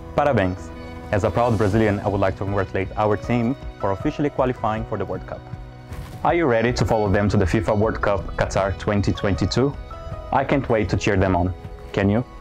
Parabéns! As a proud Brazilian, I would like to congratulate our team for officially qualifying for the World Cup. Are you ready to follow them to the FIFA World Cup Qatar 2022? I can't wait to cheer them on. Can you?